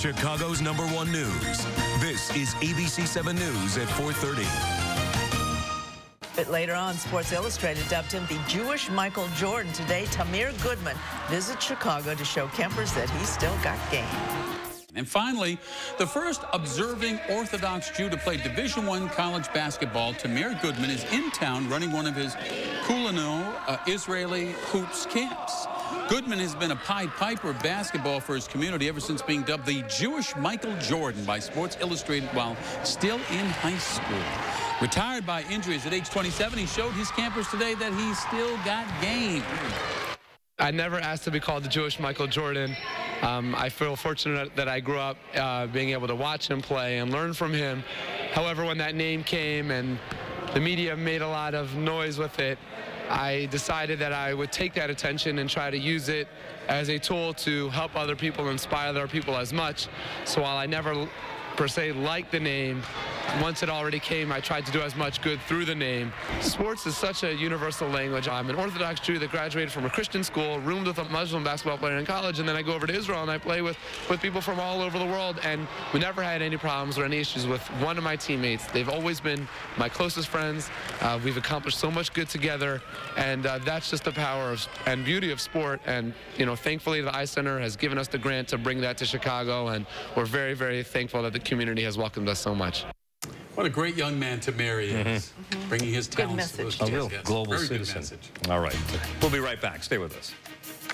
Chicago's #1 news. This is ABC 7 News at 4:30. But later on, Sports Illustrated dubbed him the Jewish Michael Jordan. Today, Tamir Goodman visits Chicago to show campers that he's still got game. And finally, the first observing Orthodox Jew to play Division I college basketball, Tamir Goodman, is in town running one of his Kulanu Israeli hoops camps. Goodman has been a Pied Piper of basketball for his community ever since being dubbed the Jewish Michael Jordan by Sports Illustrated while still in high school. Retired by injuries at age 27, he showed his campers today that he's still got game. I never asked to be called the Jewish Michael Jordan. I feel fortunate that I grew up being able to watch him play and learn from him. However, when that name came and the media made a lot of noise with it, I decided that I would take that attention and try to use it as a tool to help other people, inspire other people as much. So while I never per se liked the name, once it already came, I tried to do as much good through the name. Sports is such a universal language. I'm an Orthodox Jew that graduated from a Christian school, roomed with a Muslim basketball player in college, and then I go over to Israel and I play with people from all over the world, and we never had any problems or any issues with one of my teammates. They've always been my closest friends. We've accomplished so much good together, and that's just the power of, and beauty of sport. And, you know, thankfully the Ice Center has given us the grant to bring that to Chicago, and we're very, very thankful that the community has welcomed us so much. What a great young man Tamir is, bringing his talents to those kids. A real global Very citizen. good message. All right. We'll be right back. Stay with us.